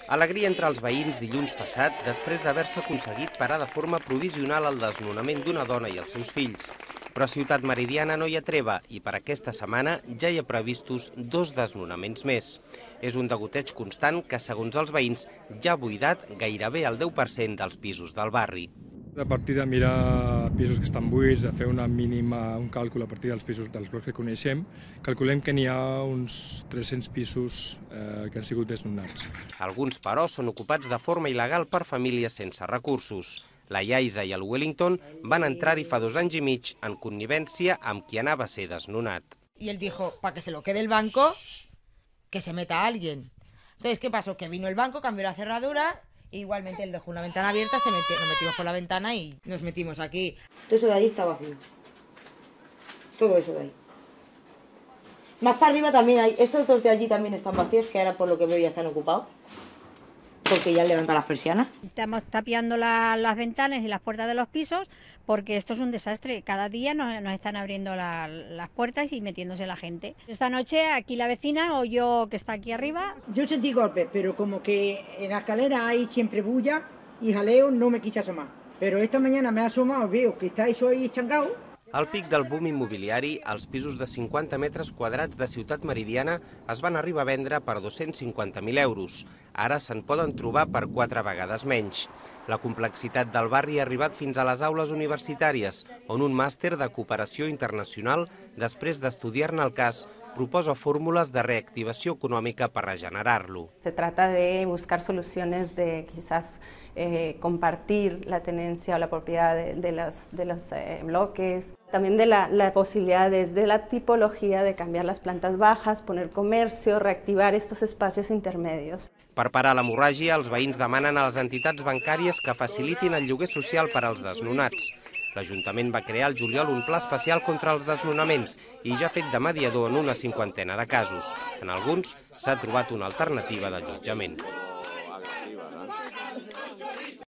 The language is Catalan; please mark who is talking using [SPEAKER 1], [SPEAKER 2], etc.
[SPEAKER 1] Alegria entre els veïns dilluns passat després d'haver-se aconseguit parar de forma provisional el desnonament d'una dona i els seus fills. Però a Ciutat Meridiana no hi ha treva i per aquesta setmana ja hi ha previstos 2 desnonaments més. És un degoteig constant que, segons els veïns, ja ha buidat gairebé el 10% dels pisos del barri.
[SPEAKER 2] A partir de mirar pisos que estan buits, de fer un càlcul a partir dels pisos dels que coneixem, calculem que n'hi ha uns 300 pisos que han sigut desnonats.
[SPEAKER 1] Alguns, però, són ocupats de forma il·legal per famílies sense recursos. La Yaiza i el Wellington van entrar-hi fa 2 anys i mig en connivència amb qui anava a ser desnonat.
[SPEAKER 3] Y él dijo, para que se lo quede el banco, que se meta alguien. Entonces, ¿qué pasó? Que vino el banco, cambió la cerradura. Igualmente él dejó una ventana abierta, nos metimos por la ventana y nos metimos aquí. Todo eso de ahí está vacío. Todo eso de ahí. Más para arriba también hay, estos 2 de allí también están vacíos, que ahora por lo que veo ya están ocupados. Porque ya han levantado las persianas.
[SPEAKER 4] Estamos tapiando las ventanas y las puertas de los pisos porque esto es un desastre. Cada día nos están abriendo las puertas y metiéndose la gente. Esta noche aquí la vecina oyó que está aquí arriba.
[SPEAKER 5] Yo sentí golpes, pero como que en la escalera hay siempre bulla y jaleo, no me quise asomar. Pero esta mañana me he asomado, veo que está eso ahí estancado.
[SPEAKER 1] Al pic del boom immobiliari, els pisos de 50 metres quadrats de Ciutat Meridiana es van arribar a vendre per 250.000 euros. Ara se'n poden trobar per 4 vegades menys. La complexitat del barri ha arribat fins a les aules universitàries, on un màster de cooperació internacional, després d'estudiar-ne el cas, proposa fórmules de reactivació econòmica per regenerar-lo.
[SPEAKER 6] Se trata de buscar soluciones de quizás compartir la tenencia o la propiedad de los bloques. También de la posibilidad desde la tipología de cambiar las plantas bajas, poner comercio, reactivar estos espacios intermedios.
[SPEAKER 1] Per parar l'hemorràgia, els veïns demanen a les entitats bancàries que facilitin el lloguer social per als desnonats. L'Ajuntament va crear al juliol un pla especial contra els desnonaments i ja ha fet de mediador en una 50ena de casos. En alguns s'ha trobat una alternativa d'allotjament.